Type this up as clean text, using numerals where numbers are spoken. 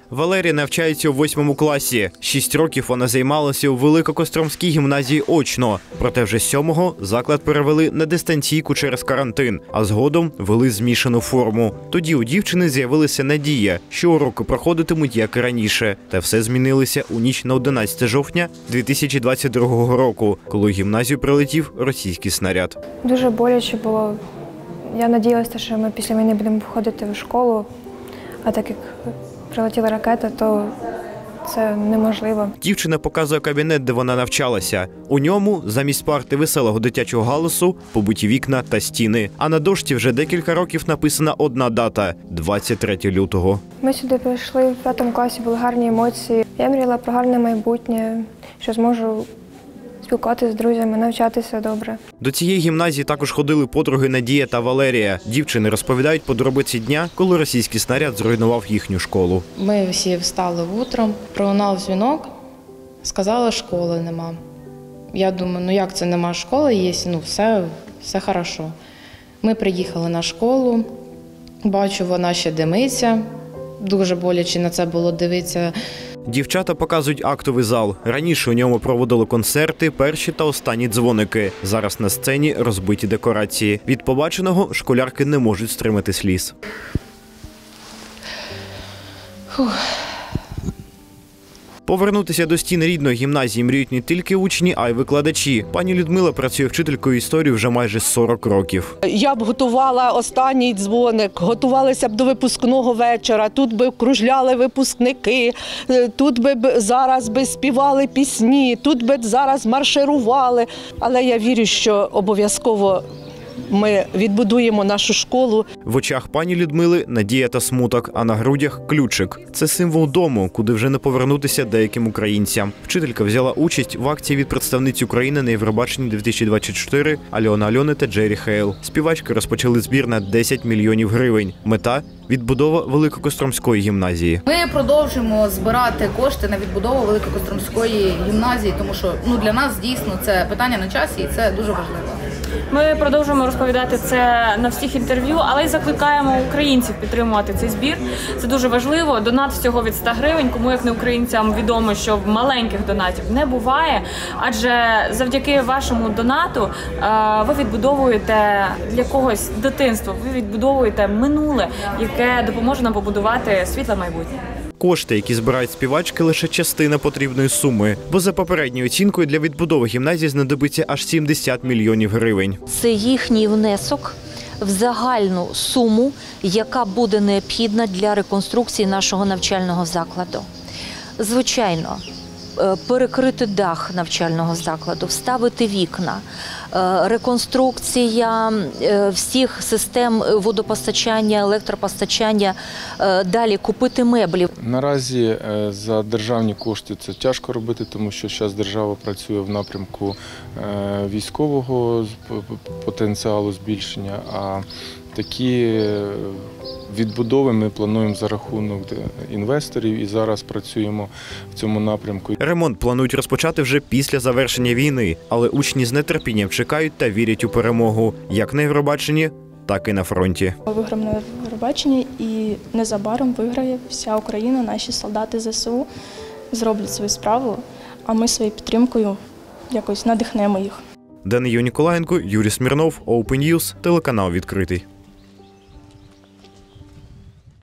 Валерія навчається у 8 класі. 6 років вона займалася у Великокостромській гімназії очно. Проте вже з 7-го заклад перевели на дистанційку через карантин, а згодом вели змішану форму. Тоді у дівчини з'явилася надія, що уроки проходитимуть як і раніше. Та все змінилося у ніч на 11 жовтня 2022 року, коли у гімназію прилетів російський снаряд. Дуже боляче було. Я надіялася, що ми після війни будемо ходити в школу, а так як прилетіла ракета, то це неможливо. Дівчина показує кабінет, де вона навчалася. У ньому замість парти веселого дитячого галасу побиті вікна та стіни. А на дошці вже декілька років написана одна дата – 23 лютого. Ми сюди прийшли в 5 класі, були гарні емоції. Я мріяла про гарне майбутнє, що зможу спілкуватися з друзями, навчатися добре. До цієї гімназії також ходили подруги Надія та Валерія. Дівчини розповідають подробиці дня, коли російський снаряд зруйнував їхню школу. Ми всі встали утром, пролунав дзвінок, сказали, школи нема. Я думаю, як це нема школи, є, все хорошо. Ми приїхали на школу, бачу, вона ще димиться, дуже боляче на це було дивитися. Дівчата показують актовий зал. Раніше у ньому проводили концерти, перші та останні дзвоники. Зараз на сцені розбиті декорації. Від побаченого школярки не можуть стримати сліз. Повернутися до стін рідної гімназії мріють не тільки учні, а й викладачі. Пані Людмила працює вчителькою історії вже майже 40 років. Я б готувала останній дзвоник, готувалися б до випускного вечора, тут би кружляли випускники, тут би зараз співали пісні, тут би зараз марширували. Але я вірю, що обов'язково ми відбудуємо нашу школу. В очах пані Людмили надія та смуток, а на грудях – ключик. Це символ дому, куди вже не повернутися деяким українцям. Вчителька взяла участь в акції від представниць України на Євробаченні 2024 Альона Альони та Джері Хейл. Співачки розпочали збір на 10 мільйонів гривень. Мета – відбудова Великокостромської гімназії. Ми продовжуємо збирати кошти на відбудову Великокостромської гімназії, тому що для нас дійсно це питання на часі і це дуже важливо. Ми продовжуємо розповідати це на всіх інтерв'ю, але й закликаємо українців підтримувати цей збір. Це дуже важливо. Донат всього від 100 гривень. Кому, як не українцям, відомо, що маленьких донатів не буває. Адже завдяки вашому донату ви відбудовуєте для когось дитинство, ви відбудовуєте минуле, яке допоможе нам побудувати світле майбутнє. Кошти, які збирають співачки, лише частина потрібної суми, бо за попередньою оцінкою для відбудови гімназії знадобиться аж 70 мільйонів гривень. Це їхній внесок в загальну суму, яка буде необхідна для реконструкції нашого навчального закладу. Звичайно, перекрити дах навчального закладу, вставити вікна, реконструкція всіх систем водопостачання, електропостачання, далі купити меблі. Наразі за державні кошти це тяжко робити, тому що зараз держава працює в напрямку військового потенціалу збільшення, а такі відбудови ми плануємо за рахунок інвесторів і зараз працюємо в цьому напрямку. Ремонт планують розпочати вже після завершення війни, але учні з нетерпінням чекають та вірять у перемогу, як на Євробаченні, так і на фронті. Виграємо на Євробаченні і незабаром виграє вся Україна, наші солдати ЗСУ зроблять свою справу, а ми своєю підтримкою якось надихнемо їх. Даниїл Ніколаєнко, Юрій Смірнов, Open News, телеканал «Відкритий».